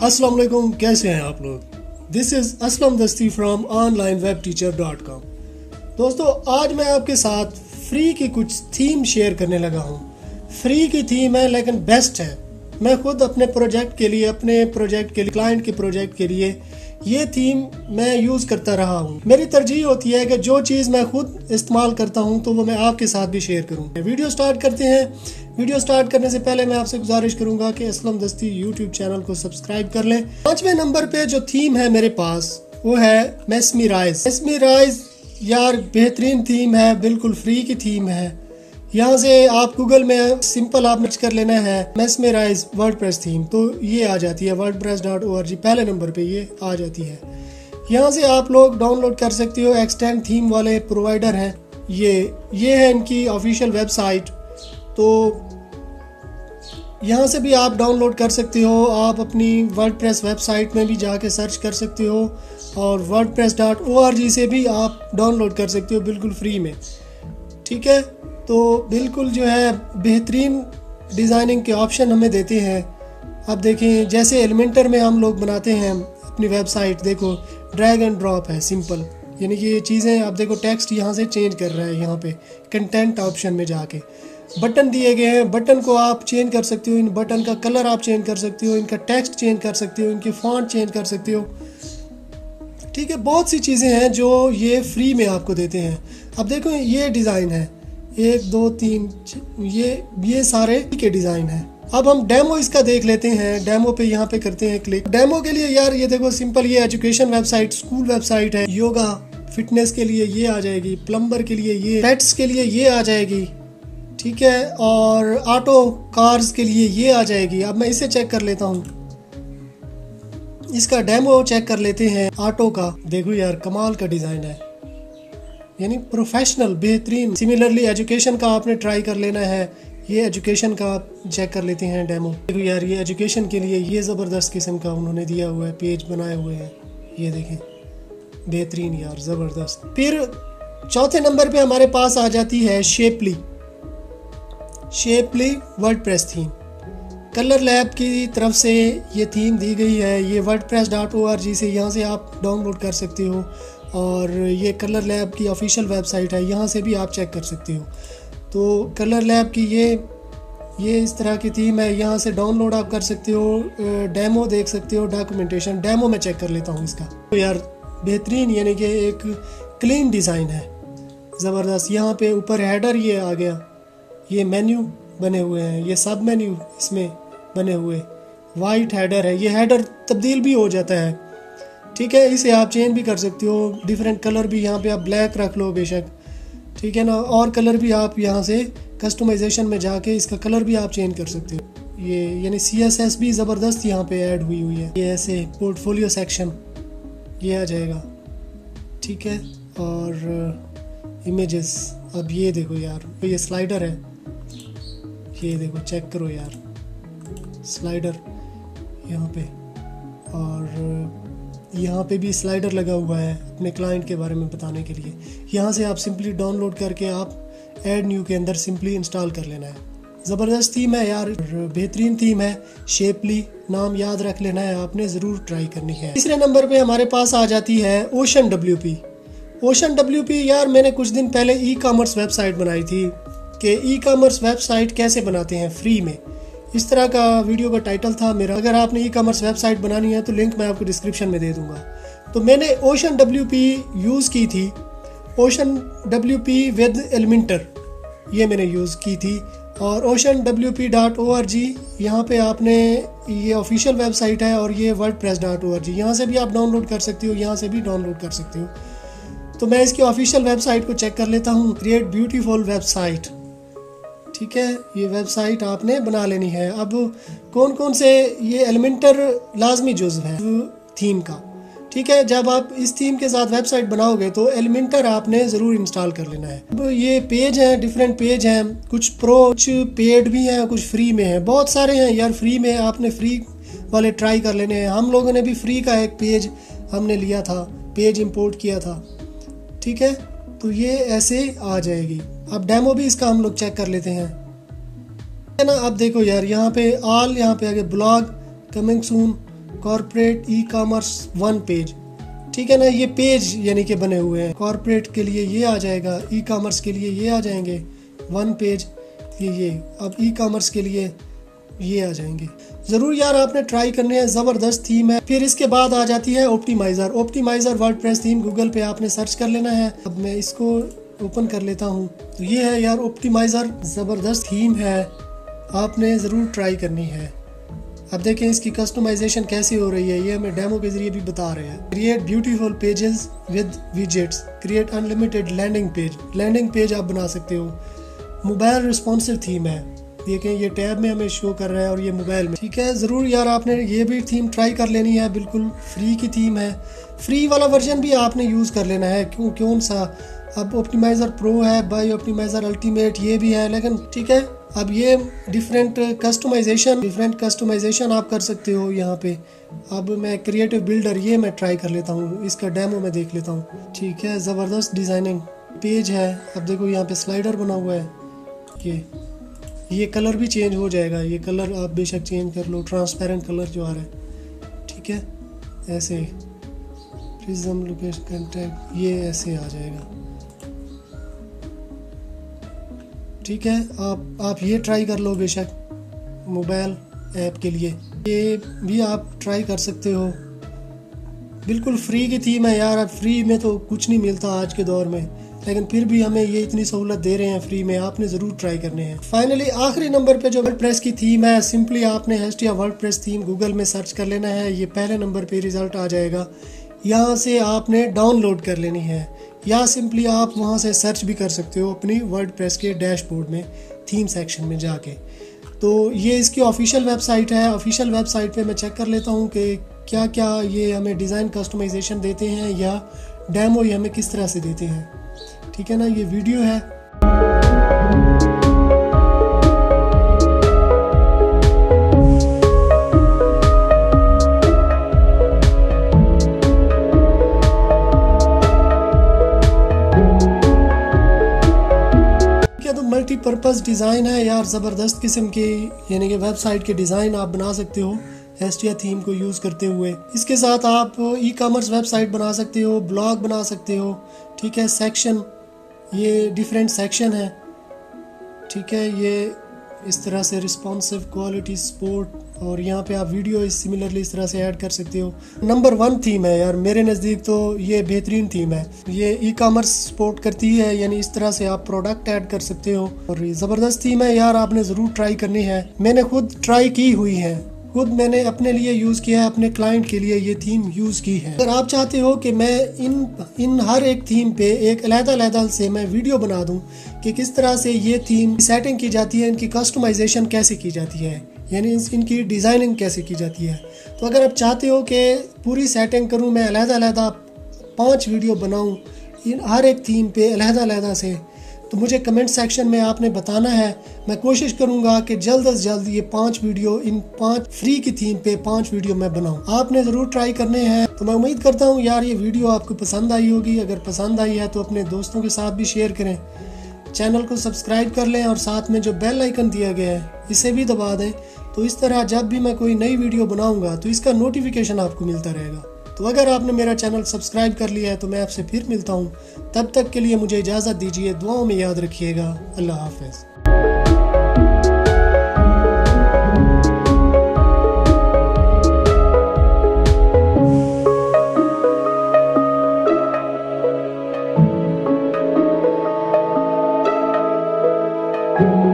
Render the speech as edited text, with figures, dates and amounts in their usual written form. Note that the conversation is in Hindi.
अस्सलाम वालेकुम, कैसे हैं आप लोग। दिस इज़ असलम दस्ती फ्रॉम onlinewebteacher.com। दोस्तों, आज मैं आपके साथ फ्री की कुछ थीम शेयर करने लगा हूँ। फ्री की थीम है लेकिन बेस्ट है। मैं खुद अपने प्रोजेक्ट के लिए, क्लाइंट के प्रोजेक्ट के लिए ये थीम मैं यूज़ करता रहा हूँ। मेरी तरजीह होती है कि जो चीज़ मैं खुद इस्तेमाल करता हूँ तो वो मैं आपके साथ भी शेयर करूँ। वीडियो स्टार्ट करते हैं। वीडियो स्टार्ट करने से पहले मैं आपसे गुजारिश करूंगा कि असलम दस्ती यूट्यूब चैनल को सब्सक्राइब कर लें। 5वें नंबर पे जो थीम है मेरे पास वो है मेस्मराइज। मेस्मराइज यार बेहतरीन थीम है, बिल्कुल फ्री की थीम है। यहाँ से आप गूगल में सिंपल आप सर्च कर लेना है मेस्मराइज वर्डप्रेस थीम, तो ये आ जाती है wordpress.org। पहले नंबर पे ये आ जाती है। यहाँ से आप लोग डाउनलोड कर सकते हो। एक्सटेंड थीम वाले प्रोवाइडर हैं ये है इनकी ऑफिशियल वेबसाइट। तो यहाँ से भी आप डाउनलोड कर सकते हो। आप अपनी वर्डप्रेस वेबसाइट में भी जाके सर्च कर सकते हो और wordpress.org से भी आप डाउनलोड कर सकते हो बिल्कुल फ्री में। ठीक है, तो बिल्कुल जो है बेहतरीन डिज़ाइनिंग के ऑप्शन हमें देते हैं। अब देखें, जैसे एलिमेंटर में हम लोग बनाते हैं अपनी वेबसाइट, देखो ड्रैग एंड ड्रॉप है, सिंपल। यानी कि ये चीज़ें आप देखो, टेक्स्ट यहाँ से चेंज कर रहा है। यहाँ पे कंटेंट ऑप्शन में जाके बटन दिए गए हैं, बटन को आप चेंज कर सकते हो। इन बटन का कलर आप चेंज कर सकते हो, इनका टेक्स्ट चेंज कर सकते हो, इनके फॉन्ट चेंज कर सकते हो। ठीक है, बहुत सी चीज़ें हैं जो ये फ्री में आपको देते हैं। अब देखो ये डिज़ाइन है 1 2 3, ये सारे के डिज़ाइन है। अब हम डेमो इसका देख लेते हैं। डेमो पे यहाँ पे करते हैं क्लिक। डेमो के लिए यार ये देखो सिंपल, ये एजुकेशन वेबसाइट, स्कूल वेबसाइट है। योगा फिटनेस के लिए ये आ जाएगी, प्लम्बर के लिए ये, पेट्स के लिए ये आ जाएगी। ठीक है, और ऑटो कार्स के लिए ये आ जाएगी। अब मैं इसे चेक कर लेता हूँ, इसका डेमो चेक कर लेते हैं ऑटो का। देखो यार कमाल का डिज़ाइन है, यानी प्रोफेशनल, बेहतरीन। सिमिलरली एजुकेशन का आपने ट्राई कर लेना है। ये एजुकेशन का आप चेक कर लेते हैं डेमो। देखो यार ये एजुकेशन के लिए ये ज़बरदस्त किस्म का उन्होंने दिया हुआ है, पेज बनाए हुए हैं। ये देखें, बेहतरीन यार, ज़बरदस्त। फिर चौथे नंबर पे हमारे पास आ जाती है Shapely WordPress theme. Colorlib की तरफ से ये थीम दी गई है। ये wordpress.org से यहाँ से आप डाउनलोड कर सकते हो और ये कलर लैब की ऑफिशियल वेबसाइट है, यहाँ से भी आप चेक कर सकते हो। तो कलर लैब की ये इस तरह की थीम है, यहाँ से डाउनलोड आप कर सकते हो, डेमो देख सकते हो, डॉक्यूमेंटेशन। डेमो में चेक कर लेता हूँ इसका। तो यार बेहतरीन, यानी कि एक क्लीन डिज़ाइन है, ज़बरदस्त। यहाँ पे ऊपर हेडर ये आ गया, ये मेन्यू बने हुए हैं, ये सब मेन्यू इसमें बने हुए, वाइट हेडर है। ये हेडर तब्दील भी हो जाता है। ठीक है, इसे आप चेंज भी कर सकते हो। डिफरेंट कलर भी यहाँ पे आप ब्लैक रख लो बेशक, ठीक है ना। और कलर भी आप यहाँ से कस्टमाइजेशन में जाके इसका कलर भी आप चेंज कर सकते हो। ये यानी CSS भी ज़बरदस्त यहाँ पे ऐड हुई है। ये ऐसे पोर्टफोलियो सेक्शन ये आ जाएगा। ठीक है, और इमेजेस। अब ये देखो यार, ये स्लाइडर है, ये देखो चेक करो यार, स्लाइडर यहाँ पे, और यहाँ पे भी स्लाइडर लगा हुआ है अपने क्लाइंट के बारे में बताने के लिए। यहाँ से आप सिंपली डाउनलोड करके आप ऐड न्यू के अंदर सिंपली इंस्टॉल कर लेना है। ज़बरदस्त थीम है यार, बेहतरीन थीम है। शेपली नाम याद रख लेना है आपने, ज़रूर ट्राई करनी है। तीसरे नंबर पे हमारे पास आ जाती है ओशन WP। यार मैंने कुछ दिन पहले ई-कॉमर्स वेबसाइट बनाई थी कि ई-कॉमर्स वेबसाइट कैसे बनाते हैं फ्री में। इस तरह का वीडियो का टाइटल था मेरा। अगर आपने ई-कॉमर्स वेबसाइट बनानी है तो लिंक मैं आपको डिस्क्रिप्शन में दे दूंगा। तो मैंने ओशन WP यूज़ की थी, ओशन WP विद एलिमेंटर, ये मैंने यूज़ की थी। और oceanwp.org, यहाँ पे आपने, ये ऑफिशियल वेबसाइट है, और ये wordpress.org, यहाँ से भी आप डाउनलोड कर सकते हो, यहाँ से भी डाउनलोड कर सकते हो। तो मैं इसकी ऑफिशियल वेबसाइट को चेक कर लेता हूँ। Create beautiful website. ठीक है, ये वेबसाइट आपने बना लेनी है। अब कौन कौन से, ये एलिमेंटर लाजमी जुज़ है थीम का। ठीक है, जब आप इस थीम के साथ वेबसाइट बनाओगे तो एलिमेंटर आपने ज़रूर इंस्टॉल कर लेना है। अब ये पेज हैं, डिफरेंट पेज हैं, कुछ प्रो, कुछ पेड भी हैं, कुछ फ्री में हैं, बहुत सारे हैं यार। फ्री में आपने फ्री वाले ट्राई कर लेने हैं। हम लोगों ने भी फ्री का एक पेज हमने लिया था, पेज इंपोर्ट किया था। ठीक है, तो ये ऐसे आ जाएगी। अब डेमो भी इसका हम लोग चेक कर लेते हैं, है ना। अब देखो यार, यहाँ पे ऑल, यहाँ पे आगे blog, coming soon, corporate e commerce one page, ठीक है ना। ये पेज यानी कि बने हुए हैं। कॉर्पोरेट के लिए ये आ जाएगा, ई कॉमर्स के लिए ये आ जाएंगे वन पेज, ये अब ई कॉमर्स के लिए ये आ जाएंगे। ज़रूर यार आपने ट्राई करने हैं, ज़बरदस्त थीम है। फिर इसके बाद आ जाती है optimizer. Optimizer WordPress theme Google पे आपने सर्च कर लेना है। अब मैं इसको ओपन कर लेता हूँ। तो ये है यार ऑप्टिमाइज़र, ज़बरदस्त थीम है, आपने ज़रूर ट्राई करनी है। अब देखें इसकी कस्टमाइजेशन कैसे हो रही है, ये हमें डेमो के जरिए भी बता रहे हैं। Create beautiful pages with widgets, create unlimited landing page, landing page आप बना सकते हो। मोबाइल रिस्पॉन्सिव थीम है, देखें ये टैब में हमें शो कर रहा है और ये मोबाइल में, ठीक है। ज़रूर यार आपने ये भी थीम ट्राई कर लेनी है, बिल्कुल फ्री की थीम है। फ्री वाला वर्जन भी आपने यूज़ कर लेना है, कौन सा। अब ऑप्टिमाइज़र प्रो है, बाय ऑप्टिमाइज़र अल्टीमेट ये भी है, लेकिन ठीक है। अब ये डिफरेंट कस्टमाइजेशन आप कर सकते हो यहाँ पे। अब मैं क्रिएटिव बिल्डर ये मैं ट्राई कर लेता हूँ, इसका डेमो मैं देख लेता हूँ, ठीक है। ज़बरदस्त डिज़ाइनिंग पेज है। अब देखो यहाँ पे स्लाइडर बना हुआ है, ये कलर भी चेंज हो जाएगा। ये कलर आप बेशक चेंज कर लो, ट्रांसपेरेंट कलर जो आ रहा है, ठीक है। ऐसे प्रिज्म लोकेशन कंटेंट ये ऐसे आ जाएगा, ठीक है। आप ये ट्राई कर लो बेशक मोबाइल ऐप के लिए, ये भी आप ट्राई कर सकते हो। बिल्कुल फ्री की थीम है यार। अब फ्री में तो कुछ नहीं मिलता आज के दौर में, लेकिन फिर भी हमें ये इतनी सहूलत दे रहे हैं फ्री में, आपने ज़रूर ट्राई करने हैं। फाइनली आखिरी नंबर पे जो वर्डप्रेस की थीम है, सिंपली आपने हैशटैग वर्डप्रेस थीम गूगल में सर्च कर लेना है। ये पहले नंबर पे रिजल्ट आ जाएगा, यहाँ से आपने डाउनलोड कर लेनी है, या सिंपली आप वहाँ से सर्च भी कर सकते हो अपनी वर्डप्रेस के डैशबोर्ड में थीम सेक्शन में जाके। तो ये इसकी ऑफिशियल वेबसाइट है। ऑफिशियल वेबसाइट पे मैं चेक कर लेता हूँ कि क्या क्या ये हमें डिज़ाइन कस्टमाइजेशन देते हैं या डेमो ये हमें किस तरह से देते हैं, ठीक है ना। ये वीडियो है। तो मल्टीपर्पज़ डिज़ाइन है यार, ज़बरदस्त किस्म की, यानी कि वेबसाइट के डिज़ाइन आप बना सकते हो एस्टिया थीम को यूज़ करते हुए। इसके साथ आप ई कॉमर्स वेबसाइट बना सकते हो, ब्लॉग बना सकते हो, ठीक है। सेक्शन, ये डिफरेंट सेक्शन है, ठीक है। ये इस तरह से रिस्पॉन्सिव, क्वालिटी, सपोर्ट, और यहाँ पे आप वीडियो सिमिलरली इस तरह से ऐड कर सकते हो। नंबर 1 थीम है यार मेरे नज़दीक, तो ये बेहतरीन थीम है। ये ई कॉमर्स सपोर्ट करती है, यानी इस तरह से आप प्रोडक्ट ऐड कर सकते हो, और ये ज़बरदस्त थीम है यार, आपने ज़रूर ट्राई करनी है। मैंने खुद ट्राई की हुई है, खुद मैंने अपने लिए यूज़ किया है, अपने क्लाइंट के लिए ये थीम यूज़ की है। अगर आप चाहते हो कि मैं इन हर एक थीम पे एक अलग-अलग से मैं वीडियो बना दूं कि किस तरह से ये थीम सेटिंग की जाती है, इनकी कस्टमाइजेशन कैसे की जाती है, यानी इनकी डिज़ाइनिंग कैसे की जाती है, तो अगर आप चाहते हो कि पूरी सेटिंग करूँ, मैं अलग-अलग 5 वीडियो बनाऊँ इन हर एक थीम पे अलग-अलग से, तो मुझे कमेंट सेक्शन में आपने बताना है। मैं कोशिश करूंगा कि जल्द से जल्द ये 5 वीडियो, इन 5 फ्री की थीम पे 5 वीडियो मैं बनाऊं। आपने ज़रूर ट्राई करने हैं। तो मैं उम्मीद करता हूं यार ये वीडियो आपको पसंद आई होगी। अगर पसंद आई है तो अपने दोस्तों के साथ भी शेयर करें, चैनल को सब्सक्राइब कर लें, और साथ में जो बेल आइकन दिया गया है इसे भी दबा दें। तो इस तरह जब भी मैं कोई नई वीडियो बनाऊँगा तो इसका नोटिफिकेशन आपको मिलता रहेगा। तो अगर आपने मेरा चैनल सब्सक्राइब कर लिया है तो मैं आपसे फिर मिलता हूँ। तब तक के लिए मुझे इजाज़त दीजिए, दुआओं में याद रखिएगा। अल्लाह हाफ़िज़।